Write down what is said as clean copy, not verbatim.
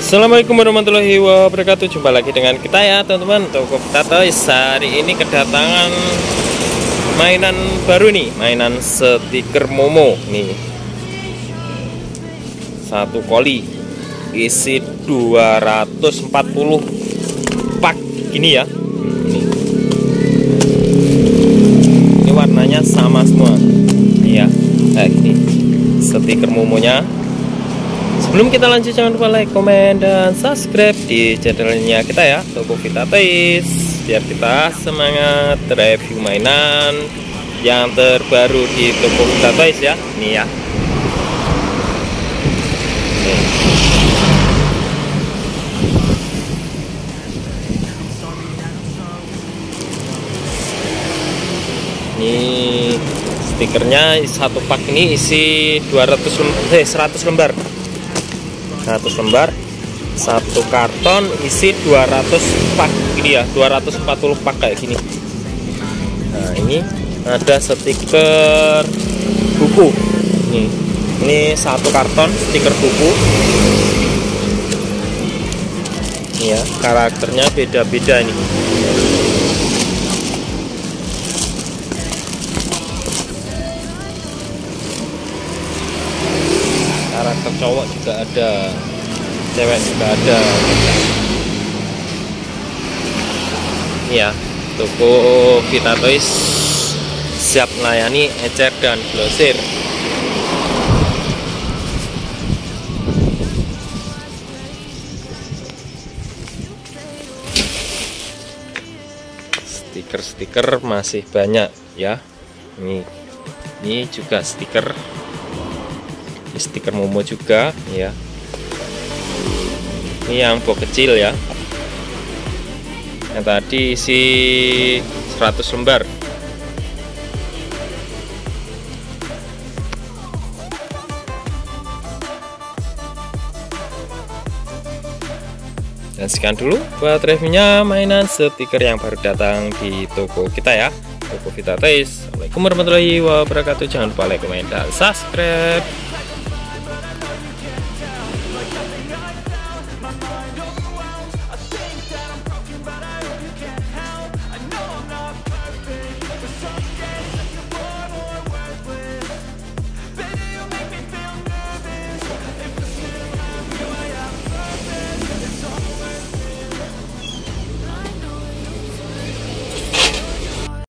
Assalamualaikum warahmatullahi wabarakatuh. Jumpa lagi dengan kita ya teman-teman, Toko Vita Toys. Hari ini kedatangan mainan baru nih, mainan stiker Momo nih. Satu koli isi 240 pak gini ya. Ini warnanya sama semua. Iya, kayak gini. Stiker Momonya. Sebelum kita lanjut, jangan lupa like, komen, dan subscribe di channelnya kita ya, Toko Vita Toys, biar kita semangat review mainan yang terbaru di Toko Vita Toys ya. Nih ya. Ini stikernya satu pak ini isi 100 lembar. 100 lembar, satu karton isi 200 pak ini ya, 240 pak kayak gini. Nah, ini ada stiker buku. Ini satu karton stiker buku. Ini ya, karakternya beda-beda nih. Karakter cowok juga ada, cewek juga ada. Ya, Toko Vita Toys siap melayani ecer dan glosir. Stiker-stiker masih banyak ya. Ini juga stiker Momo juga ya. Ini yang box kecil ya, yang tadi isi 100 lembar. Dan sekian dulu buat reviewnya mainan stiker yang baru datang di toko kita ya, Toko Vita Toys. Assalamualaikum warahmatullahi wabarakatuh. Jangan lupa like, komen, dan subscribe.